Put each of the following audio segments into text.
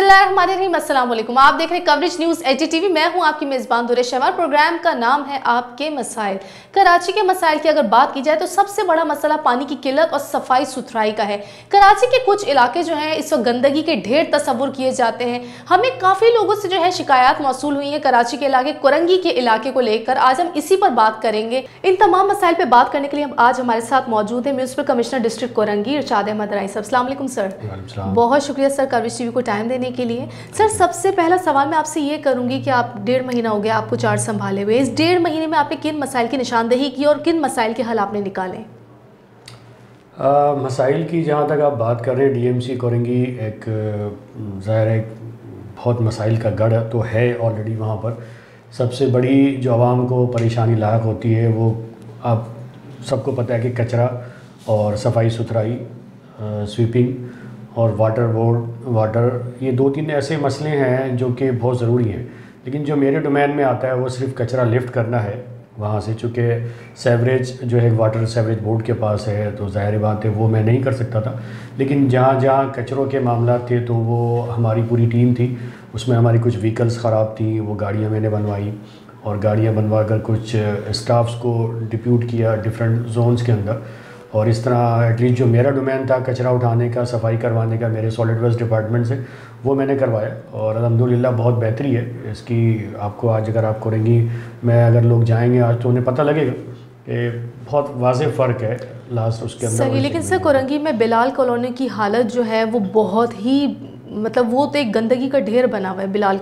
बिस्मिल्लाहिर्रहमानिर्रहीम, अस्सलाम वालेकुम। आप देख रहे हैं कवरेज न्यूज़ एचडीटीवी। मैं हूं आपकी मेज़बान दुरे शहवार। प्रोग्राम का नाम है आपके मसाइल। कराची के मसाइल की अगर बात की जाए तो सबसे बड़ा मसला पानी की किल्लत और सफाई सुथराई का है। कराची के कुछ इलाके जो हैं इस वक्त गंदगी के ढेर तस्वुर किए जाते हैं। हमें काफ़ी लोगों से जो है शिकायत मौसूल हुई है कराची के इलाके कोरंगी के इलाके को लेकर। आज हम इसी पर बात करेंगे। इन तमाम मसाइल पर बात करने के लिए आज हमारे साथ मौजूद है municipal commissioner district Korangi Irshad Ahmed Rai साहब। अस्सलाम वालेकुम सर। बहुत शुक्रिया सर कवरेज टीवी को टाइम देने के लिए। सर सबसे पहला सवाल मैं आपसे ये करूंगी कि आप 1.5 महीना हो गया आपको चार्ज संभाले हुए। इस 1.5 महीने में आपने किन मसाइल की निशानदेही की और किन मसाइल के हल आपने निकाले? मसाइल की जहाँ तक आप बात कर रहे हैं, डीएमसी कोरंगी एक ज़ाहिर है बहुत मसाइल का गढ़ तो है ऑलरेडी। वहाँ पर सबसे बड़ी जो आवाम को परेशानी लायक होती है वो आप सबको पता है कि कचरा और सफाई सुथराई, स्वीपिंग और वाटर, ये 2-3 ऐसे मसले हैं जो कि बहुत ज़रूरी हैं। लेकिन जो मेरे डोमेन में आता है वो सिर्फ कचरा लिफ्ट करना है वहाँ से, चूँकि सेवरेज जो है वाटर सेवरेज बोर्ड के पास है तो ज़ाहिर बात है वो मैं नहीं कर सकता था। लेकिन जहाँ जहाँ कचरों के मामला थे तो वो हमारी पूरी टीम थी, उसमें हमारी कुछ व्हीकल्स ख़राब थी, वो गाड़ियाँ मैंने बनवाई और गाड़ियाँ बनवा कर कुछ स्टाफ्स को डिप्यूट किया डिफरेंट जोन्स के अंदर। और इस तरह एटलीस्ट जो मेरा डोमेन था कचरा उठाने का, सफाई करवाने का मेरे सॉलिड वेस्ट डिपार्टमेंट से, वो मैंने करवाया और अल्हम्दुलिल्लाह बहुत बेहतरी है इसकी। आपको आज अगर आप करेंगी मैं अगर लोग जाएंगे आज तो उन्हें पता लगेगा कि बहुत वाज़ेह फ़र्क है लास्ट उसके अंदर। सही, लेकिन सर कोरंगी में बिलाल कॉलोनी की हालत जो है वो बहुत ही मतलब वो तो एक गंदगी का ढेर बना हुआ है। बिलाल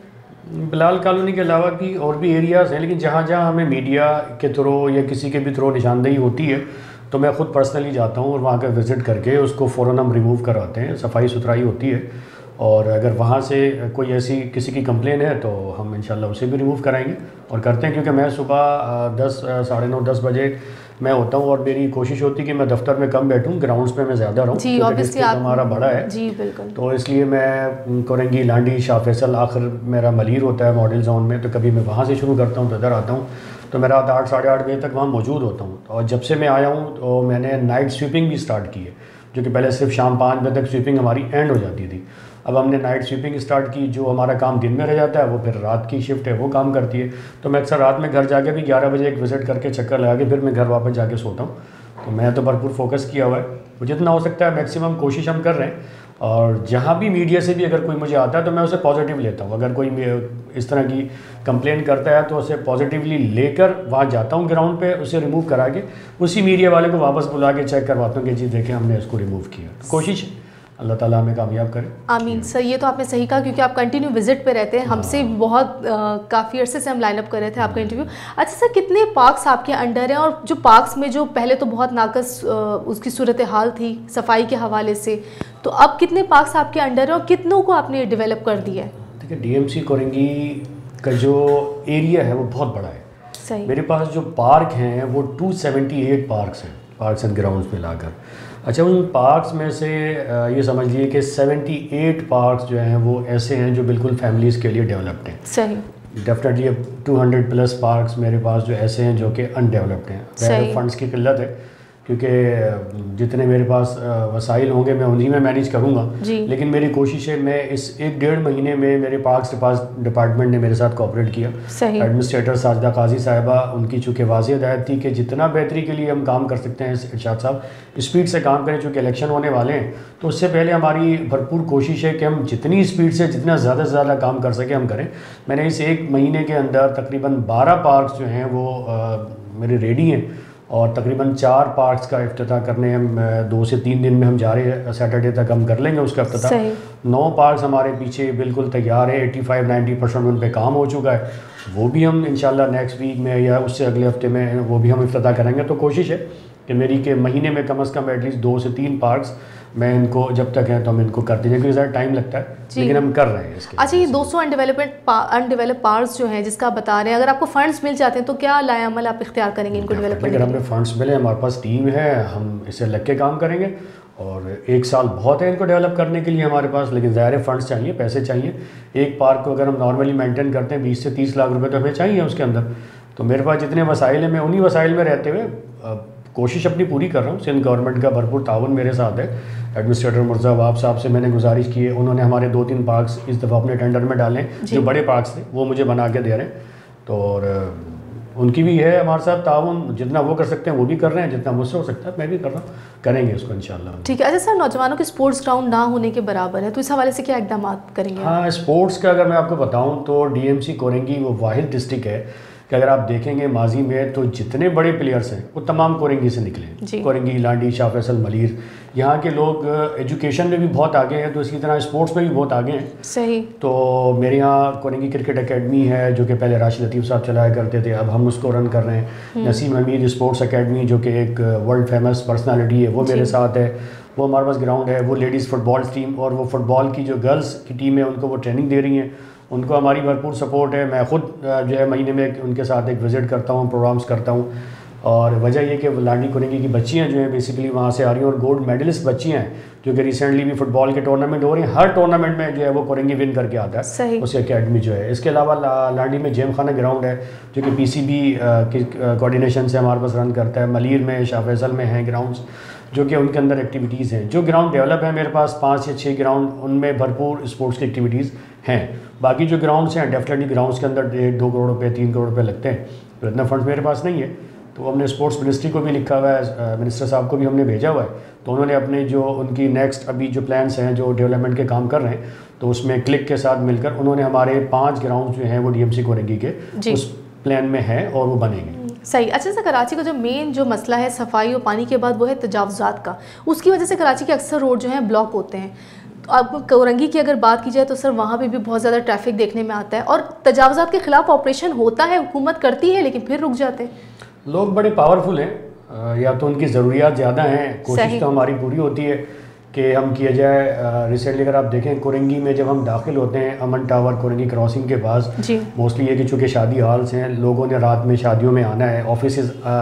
कॉलोनी के अलावा भी और भी एरियाज़ हैं, लेकिन जहाँ जहाँ हमें मीडिया के थ्रू या किसी के भी थ्रू निशानदेही होती है तो मैं ख़ुद पर्सनली जाता हूँ और वहाँ का विज़िट करके उसको फ़ौरन हम रिमूव करवाते हैं। सफाई सुथराई होती है और अगर वहाँ से कोई ऐसी किसी की कंप्लेन है तो हम इंशाल्लाह उसे भी रिमूव कराएंगे और करते हैं। क्योंकि मैं सुबह 10 साढ़े 9 10 बजे मैं होता हूँ और मेरी कोशिश होती है कि मैं दफ्तर में कम बैठूँ, ग्राउंड्स पे मैं ज़्यादा रहूँ क्योंकि हमारा बड़ा है। जी बिल्कुल। तो इसलिए मैं कोरंगी, लांडी, शाह फैसल, आखिर मेरा मलीर होता है मॉडल जोन में, तो कभी मैं वहाँ से शुरू करता हूँ तो इधर आता हूँ तो मैं रात 8 साढ़े 8 बजे तक वहाँ मौजूद होता हूँ। और जब से मैं आया हूँ तो मैंने नाइट स्वीपिंग भी स्टार्ट की है, जो कि पहले सिर्फ शाम 5 बजे तक स्वीपिंग हमारी एंड हो जाती थी। अब हमने नाइट स्वीपिंग स्टार्ट की, जो हमारा काम दिन में रह जाता है वो फिर रात की शिफ्ट है वो काम करती है। तो मैं अक्सर रात में घर जाके भी 11 बजे एक विज़िट करके चक्कर लगा के फिर मैं घर वापस जाके सोता हूँ। तो मैं तो भरपूर फोकस किया हुआ है, तो जितना हो सकता है मैक्सिमम कोशिश हम कर रहे हैं। और जहाँ भी मीडिया से भी अगर कोई मुझे आता है तो मैं उसे पॉजिटिव लेता हूँ। अगर कोई इस तरह की कंप्लेन करता है तो उसे पॉजिटिवली लेकर वहाँ जाता हूँ ग्राउंड पे, उसे रिमूव करा के उसी मीडिया वाले को वापस बुला के चेक करवाता हूँ कि जी देखें हमने इसको रिमूव किया। कोशिश अल्लाह ताला हमें कामयाब करे। आमीन। सर ये तो आपने सही कहा क्योंकि आप कंटिन्यू विजिट पे रहते हैं। हमसे बहुत काफ़ी अरसे से हम लाइनअप कर रहे थे आपका इंटरव्यू। अच्छा सर, कितने पार्क्स आपके अंडर हैं और जो पार्क्स में जो पहले तो बहुत नाकस उसकी सूरत हाल थी सफाई के हवाले से, तो अब कितने पार्क्स आपके अंडर हैं और कितनों को आपने डेवलप कर दिया है? देखिए डीएमसी कोरंगी का जो एरिया है वो बहुत बड़ा है। सही। मेरे पास जो पार्क हैं वो 278 पार्क्स हैं, पार्क्स एंड ग्राउंड्स में लाकर। अच्छा, उन पार्क्स में से ये समझ लीजिए कि 78 पार्क्स जो हैं वो ऐसे हैं जो बिल्कुल फैमिलीज़ के लिए डेवलप्ड हैं। सही। डेफिनेटली अब 200+ पार्क्स मेरे पास जो ऐसे हैं जो कि अनडेवलप्ड हैं। फंड्स की किल्लत है क्योंकि जितने मेरे पास वसाइल होंगे मैं उन्हीं में मैनेज करूँगा। लेकिन मेरी कोशिश है, मैं इस 1-1.5 महीने में मेरे पार्क्स डिपार्टमेंट ने मेरे साथ कोऑपरेट किया। एडमिनिस्ट्रेटर साजिदा काजी साहिबा, उनकी चूँकि वाज़ेह हिदायत थी कि जितना बेहतरी के लिए हम काम कर सकते हैं इरशाद साहब स्पीड से काम करें। चूँकि इलेक्शन होने वाले हैं तो उससे पहले हमारी भरपूर कोशिश है कि हम जितनी स्पीड से जितना ज़्यादा से ज़्यादा काम कर सकें हम करें। मैंने इस 1 महीने के अंदर तकरीबन 12 पार्क्स जो हैं वो मेरे रेडी हैं और तकरीबन 4 पार्क्स का इफ्तिताह करने हम 2 से 3 दिन में हम जा रहे हैं। सैटरडे तक हम कर लेंगे उसका इफ्तिताह। 9 पार्क्स हमारे पीछे बिल्कुल तैयार है, 85-90% उन पे काम हो चुका है। वो भी हम इंशाल्लाह नेक्स्ट वीक में या उससे अगले हफ्ते में वो भी हम इफ्तिताह करेंगे। तो कोशिश है कि मेरी के महीने में कम से कम एटलीस्ट 2 से 3 पार्क्स मैं इनको जब तक हैं तो हम इनको करते हैं क्योंकि ज़्यादा टाइम लगता है, लेकिन हम कर रहे हैं इसके। अच्छा, ये 200 अनडेवलप्ड पार्क्स जो हैं जिसका बता रहे हैं, अगर आपको फंड्स मिल जाते हैं तो क्या लाएअमल आप इख्तियार करेंगे इनको डेवलप करने? अगर हमें फंड्स मिले, हमारे पास टीम है, हम इसे लग के काम करेंगे और 1 साल बहुत है इनको डेवलप करने के लिए हमारे पास। लेकिन ज़ाहिर फंड्स चाहिए, पैसे चाहिए। एक पार्क को अगर हम नॉर्मली मेंटेन करते हैं 20 से 30 लाख रुपए तो हमें चाहिए उसके अंदर। तो मेरे पास जितने वसाइल हैं मैं उन्हीं वसाइल में रहते हुए कोशिश अपनी पूरी कर रहा हूँ। सिंध गवर्नमेंट का भरपूर ताउन मेरे साथ है। एडमिनिस्ट्रेटर मुर्जा वहाब साहब से मैंने गुजारिश की है, उन्होंने हमारे 2-3 पार्क्स इस दफ़ा अपने टेंडर में डालें, जो बड़े पार्क्स थे वो मुझे बना के दे रहे हैं। तो और उनकी भी है हमारे साथ ताउन, जितना वो कर सकते हैं वो भी कर रहे हैं, जितना मुझसे हो सकता है मैं भी कर रहा हूँ, करेंगे उसको इंशाल्लाह। ठीक है। अच्छा सर, नौजवानों के स्पोर्ट्स ग्राउंड ना होने के बराबर है, तो इस हवाले से क्या इकदाम करेंगे? हाँ, स्पोर्ट्स का अगर मैं आपको बताऊँ तो DMC कोरंगी वो वाहिद डिस्ट्रिक्ट है कि अगर आप देखेंगे माजी में तो जितने बड़े प्लेयर्स हैं वो तमाम कोरंगी से निकले। कोरंगी, लांडी, शाह फैसल, मलीर, यहाँ के लोग एजुकेशन में भी बहुत आगे हैं, तो इसी तरह स्पोर्ट्स में भी बहुत आगे हैं। सही। तो मेरे यहाँ कोरंगी क्रिकेट एकेडमी है जो कि पहले राशिद लतीफ़ साहब चलाया करते थे, अब हम उसको रन कर रहे हैं। नसीम हमीद स्पोर्ट्स एकेडमी जो कि एक वर्ल्ड फेमस पर्सनालिटी है, वो मेरे साथ है। वो हमारे पास ग्राउंड है, वो लेडीज़ फुटबॉल टीम और वो फुटबॉल की जो गर्ल्स की टीम है उनको वो ट्रेनिंग दे रही हैं, उनको हमारी भरपूर सपोर्ट है। मैं ख़ुद जो है महीने में उनके साथ एक विज़िट करता हूँ, प्रोग्राम्स करता हूँ। और वजह ये कि लांडी कोरंगी की बच्चियाँ जो हैं बेसिकली वहाँ से आ रही हैं और गोल्ड मेडलिस्ट बच्चियाँ हैं जो कि रिसेंटली भी फुटबॉल के टूर्नामेंट हो रही हैं। हर टूर्नामेंट में जो है वो कोरंगी विन करके आता है उस एकेडमी जो है। इसके अलावा लांडी में जेम खाना ग्राउंड है जो कि PCB की कोऑर्डिनेशन से हमारे पास रन करता है। मलीर में, शाह फैसल में हैं ग्राउंड्स जो कि उनके अंदर एक्टिविटीज़ हैं। जो ग्राउंड डेवलप है मेरे पास 5 या 6 ग्राउंड, उनमें भरपूर स्पोर्ट्स की एक्टिविटीज़ हैं। बाकी जो ग्राउंड्स हैं डेफिनेटली ग्राउंड्स के अंदर 1-2 करोड़ रुपये, 3 करोड़ रुपये लगते हैं, तो इतना फंड मेरे पास नहीं है। तो हमने स्पोर्ट्स मिनिस्ट्री को भी लिखा हुआ है, मिनिस्टर साहब को भी हमने भेजा हुआ है, तो उन्होंने अपने जो उनकी नेक्स्ट अभी जो प्लान्स हैं जो डेवलपमेंट के काम कर रहे हैं, तो उसमें क्लिक के साथ मिलकर उन्होंने हमारे 5 ग्राउंड जो हैं वो DMC कोरंगी के उस प्लान में है और वो बनेंगे। सही। अच्छा सर, कराची का जो मेन जो मसला है सफाई और पानी के बाद वो है तजावुज़ात का। उसकी वजह से कराची के अक्सर रोड जो हैं ब्लॉक होते हैं। तो अब कोरंगी की अगर बात की जाए तो सर वहाँ पे भी बहुत ज़्यादा ट्रैफिक देखने में आता है और तजावुज़ात के ख़िलाफ़ ऑपरेशन होता है, हुकूमत करती है, लेकिन फिर रुक जाते हैं। लोग बड़े पावरफुल हैं, या तो उनकी ज़रूरियात ज़्यादा हैं, कोशिश तो हमारी पूरी होती है कि हम किया जाए। रिसेंटली अगर आप देखें कोरंगी में जब हम दाखिल होते हैं अमन टावर कोरंगी क्रॉसिंग के पास, मोस्टली ये कि चूँकि शादी हॉल्स हैं, लोगों ने रात में शादियों में आना है, ऑफिस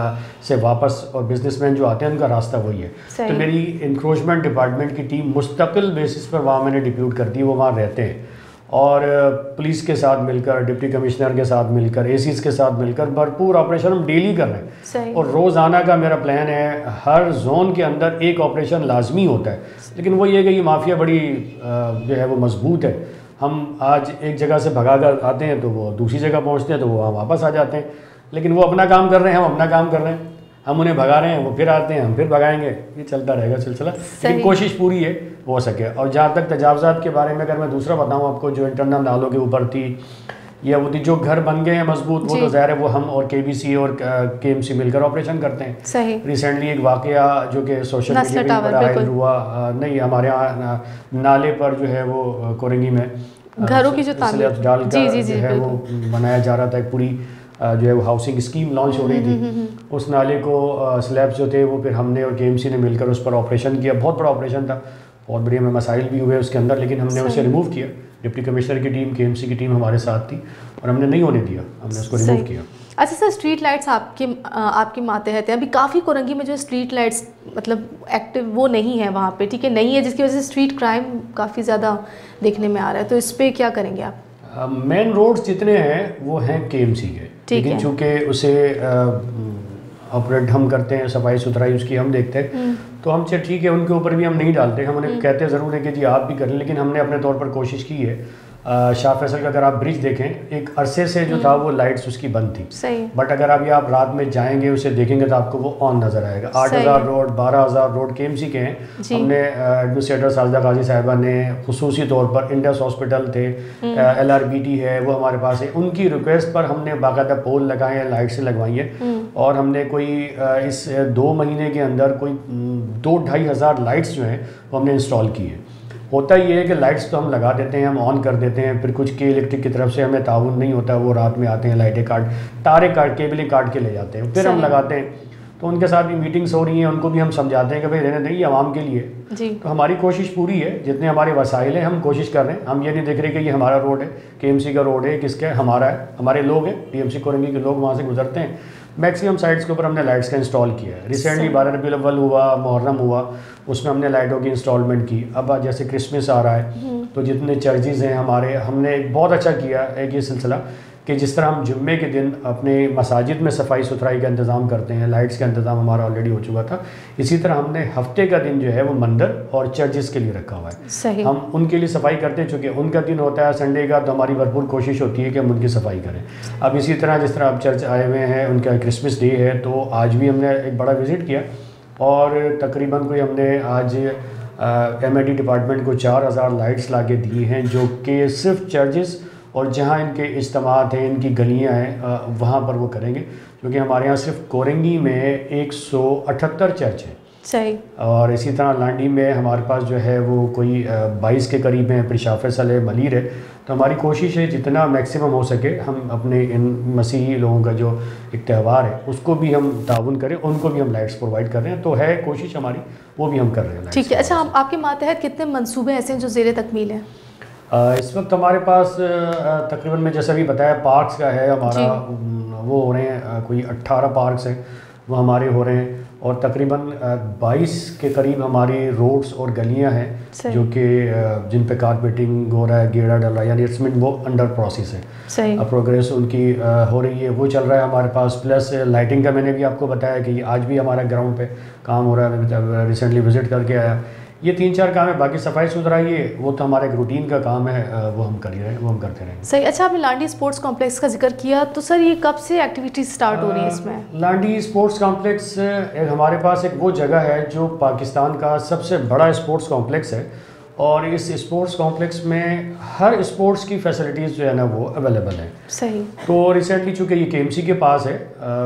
से वापस, और बिजनेसमैन जो आते हैं उनका रास्ता वही है। तो मेरी इंक्रोचमेंट डिपार्टमेंट की टीम मुस्तकिल बेसिस पर वहाँ मैंने डिप्यूट कर दी, वो वहाँ रहते हैं और पुलिस के साथ मिलकर, डिप्टी कमिश्नर के साथ मिलकर, ACs के साथ मिलकर भरपूर ऑपरेशन हम डेली कर रहे हैं। और रोज़ाना का मेरा प्लान है, हर जोन के अंदर एक ऑपरेशन लाजमी होता है। लेकिन वो ये कि ये माफिया बड़ी जो है वो मजबूत है। हम आज एक जगह से भगा कर आते हैं तो वो दूसरी जगह पहुंचते हैं तो वो वहाँ वापस आ जाते हैं, लेकिन वो अपना काम कर रहे हैं, हम अपना काम कर रहे हैं। हम उन्हें भगा रहे हैं, वो फिर आते हैं, हम फिर भगाएंगे, ये चलता रहेगा सिलसिला। लेकिन कोशिश पूरी है हो सके। और जहाँ तक तजावुज़ात के बारे में अगर मैं दूसरा बताऊँ आपको, जो इंटरनल नालों के ऊपर थी या वो जो घर बन गए हैं मजबूत, वो तो ज़ाहिर है वो हम और KBC और KMC मिलकर ऑपरेशन करते हैं। सही। रिसेंटली एक वाक़या जो कि सोशल मीडिया पर बड़ा वायरल हुआ, नहीं हमारे यहाँ नाले पर जो है वो कोरंगी में घरों की जो स्लैब्स डालकर जो है वो बनाया जा रहा था, एक पूरी जो है वो हाउसिंग स्कीम लॉन्च हो रही थी। उस नाले को स्लैब्स जो थे वो फिर हमने और KMC ने मिलकर उस पर ऑपरेशन किया। बहुत बड़ा ऑपरेशन था, बहुत बढ़िया में मसाइल भी हुए उसके अंदर, लेकिन हमने उसे रिमूव किया। डिप्टी कमिश्नर की टीम, KMC की टीम हमारे साथ थी और हमने नहीं होने दिया, हमने उसको रिमूव किया। अच्छा सर, स्ट्रीट लाइट्स आपके मातहत हैं। अभी काफ़ी कोरंगी में जो स्ट्रीट लाइट्स मतलब एक्टिव वो नहीं है वहाँ पे, ठीक है, नहीं है, जिसकी वजह से स्ट्रीट क्राइम काफ़ी ज़्यादा देखने में आ रहा है। तो इस पर क्या करेंगे आप? मेन रोड्स जितने हैं वो हैं KMC के, लेकिन चूँकि उसे ऑपरेट हम करते हैं, सफाई सुथराई उसकी हम देखते हैं, तो हमसे ठीक है उनके ऊपर भी हम नहीं डालते। हम उन्हें कहते ज़रूर है कि जी आप भी करें, लेकिन हमने अपने तौर पर कोशिश की है। शाह फैसल का अगर आप ब्रिज देखें, एक अरसे से जो था वो लाइट्स उसकी बंद थी, बट अगर आप रात में जाएंगे उसे देखेंगे तो आपको वो ऑन नज़र आएगा। 8000 रोड, 12000 रोड KMC के हैं। हमने एडमिनिस्ट्रेटर साजिदा गाजी साहिबा ने खुसूसी तौर पर, इंडस हॉस्पिटल थे, LRBT है वो हमारे पास है, उनकी रिक्वेस्ट पर हमने बाकायदा पोल लगाए हैं, लाइट से लगवाई है। और हमने कोई इस 2 महीने के अंदर कोई 2-2.5 हज़ार लाइट्स जो हैं वो हमने इंस्टॉल की है। होता ये है कि लाइट्स तो हम लगा देते हैं, हम ऑन कर देते हैं, फिर कुछ के इलेक्ट्रिक की तरफ से हमें ताउन नहीं होता, वो रात में आते हैं, लाइटें काट, तारे काट, केबलें काट के ले जाते हैं, फिर हम लगाते हैं। तो उनके साथ भी मीटिंग्स हो रही हैं, उनको भी हम समझाते हैं कि भाई रहने देंगे, आवाम के लिए जी। तो हमारी कोशिश पूरी है, जितने हमारे वसाइल हैं हम कोशिश कर रहे हैं। हम ये नहीं देख रहे कि ये हमारा रोड है, KMC का रोड है, किसका है, हमारा है, हमारे लोग हैं, DMC कोरंगी के लोग वहाँ से गुजरते हैं। मैक्सिमम साइट्स के ऊपर हमने लाइट्स का इंस्टॉल किया है। रिसेंटली 12 रबीउल अव्वल हुआ, मुहर्रम हुआ, उसमें हमने लाइटों की इंस्टॉलमेंट की। अब जैसे क्रिसमस आ रहा है तो जितने चर्चेज़ हैं हमारे, हमने एक बहुत अच्छा किया एक ये सिलसिला कि जिस तरह हम जुम्मे के दिन अपने मसाजिद में सफाई सुथराई का इंतज़ाम करते हैं, लाइट्स का इंतज़ाम हमारा ऑलरेडी हो चुका था, इसी तरह हमने हफ्ते का दिन जो है वो मंदिर और चर्चेस के लिए रखा हुआ है। सही। हम उनके लिए सफाई करते हैं, चूँकि उनका दिन होता है संडे का, तो हमारी भरपूर कोशिश होती है कि हम उनकी सफाई करें। अब इसी तरह जिस तरह आप चर्च आए हुए हैं, उनका क्रिसमस डे है, तो आज भी हमने एक बड़ा विज़िट किया और तकरीबन कोई हमने आज MID डिपार्टमेंट को 4000 लाइट्स ला के दी हैं, जो कि सिर्फ चर्चेस और जहाँ इनके इज्तिमात हैं, इनकी गलियाँ हैं, वहाँ पर वो करेंगे, क्योंकि हमारे यहाँ सिर्फ कोरंगी में 178 चर्च हैं। सही। और इसी तरह लांडी में हमारे पास जो है वो कोई 22 के करीब हैं, प्रिशाफेसल है, मलीर है। तो हमारी कोशिश है जितना मैक्सिमम हो सके हम अपने इन मसीही लोगों का जो एक त्यौहार है उसको भी हम ताउन करें, उनको भी हम लाइट्स प्रोवाइड कर रहे हैं। तो है कोशिश हमारी, वो भी हम कर रहे हैं। ठीक है। अच्छा, आपके मातहत कितने मंसूबे ऐसे हैं जो ज़ेरे तकमील हैं? इस वक्त हमारे पास तकरीबन मैं जैसा भी बताया पार्क्स का है हमारा, वो हो रहे हैं कोई 18 पार्क्स हैं वो हमारे हो रहे हैं, और तकरीबन 22 के करीब हमारी रोड्स और गलियां हैं जो कि जिन पे कारपेटिंग हो रहा है, गेड़ा डल रहा है, यानी इट्स मीन वो अंडर प्रोसेस है। सही। प्रोग्रेस उनकी हो रही है, वो चल रहा है हमारे पास। प्लस लाइटिंग का मैंने भी आपको बताया कि आज भी हमारा ग्राउंड पे काम हो रहा है, मैं रिसेंटली विज़िट करके आया। ये 3-4 काम है, बाकी सफाई सुथराई है वो तो हमारा एक रूटीन का काम है, वो हम कर रहे हैं, वो हम करते रहेंगे। सही। अच्छा, आपने लांडी स्पोर्ट्स कॉम्प्लेक्स का जिक्र किया, तो सर ये कब से एक्टिविटी स्टार्ट हो रही है इसमें? लांडी स्पोर्ट्स कॉम्प्लेक्स एक हमारे पास एक वो जगह है जो पाकिस्तान का सबसे बड़ा स्पोर्ट्स कॉम्प्लेक्स है, और इस स्पोर्ट्स कॉम्प्लेक्स में हर स्पोर्ट्स की फैसिलिटीज़ जो है ना वो अवेलेबल है। सही। तो रिसेंटली चूँकि ये KMC के पास है,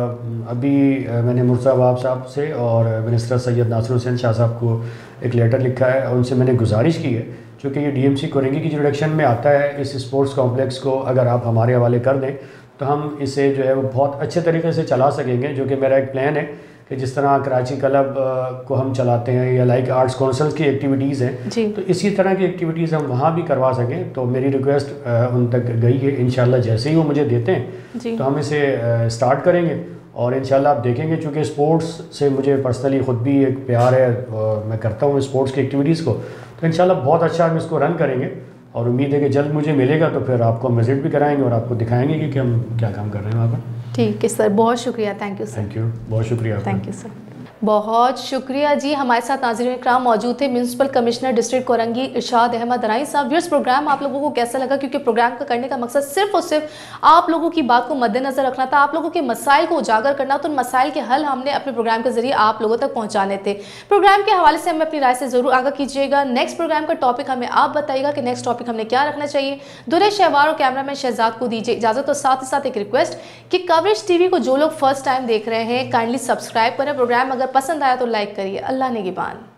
अभी मैंने मुर्तज़ा वहाब साहब से और मिनिस्टर सैयद नासिर हुसैन शाह साहब को एक लेटर लिखा है, और उनसे मैंने गुजारिश की है चूँकि ये DMC कोरंगी की जुरिडिक्शन में आता है, इस स्पोर्ट्स कॉम्प्लेक्स को अगर आप हमारे हवाले कर दें तो हम इसे जो है वो बहुत अच्छे तरीके से चला सकेंगे, जो कि मेरा एक प्लान है कि जिस तरह कराची क्लब को हम चलाते हैं या लाइक आर्ट्स काउंसिल की एक्टिविटीज़ हैं, तो इसी तरह की एक्टिविटीज़ हम वहाँ भी करवा सकें। तो मेरी रिक्वेस्ट उन तक गई है, इंशाल्लाह जैसे ही वो मुझे देते हैं तो हम इसे स्टार्ट करेंगे, और इंशाल्लाह आप देखेंगे, चूँकि स्पोर्ट्स से मुझे पर्सनली ख़ुद भी एक प्यार है और मैं करता हूँ स्पोर्ट्स की एक्टिविटीज़ को, तो इंशाल्लाह बहुत अच्छा हम इसको रन करेंगे, और उम्मीद है कि जल्द मुझे मिलेगा तो फिर आपको हम विज़िट भी कराएंगे और आपको दिखाएंगे कि हम क्या काम कर रहे हैं वहाँ पर। ठीक है सर, बहुत शुक्रिया। Thank you sir. Thank you, बहुत शुक्रिया। थैंक यू सर, बहुत शुक्रिया जी। हमारे साथ नाज़रीन इकराम मौजूद थे municipal commissioner district Korangi Irshad Ahmed Rai साहब। व्यूअर्स, प्रोग्राम आप लोगों को कैसा लगा? क्योंकि प्रोग्राम का करने का मकसद सिर्फ और सिर्फ आप लोगों की बात को मद्देनजर रखना था, आप लोगों के मसाइल को उजागर करना, तो उन मसाइल के हल हमने अपने प्रोग्राम के जरिए आप लोगों तक पहुँचाने थे। प्रोग्राम के हवाले से हमें अपनी राय से जरूर आगाह कीजिएगा। नेक्स्ट प्रोग्राम का टॉपिक हमें आप बताइएगा कि नेक्स्ट टॉपिक हमने क्या रखना चाहिए। दुरे शहवार और कैमरामैन शहजाद को दीजिए इजाजत, और साथ ही साथ एक रिक्वेस्ट कि कवरेज TV को जो लोग फर्स्ट टाइम देख रहे हैं काइंडली सब्सक्राइब करें। प्रोग्राम अगर पसंद आया तो लाइक करिए। अल्लाह निगहबान।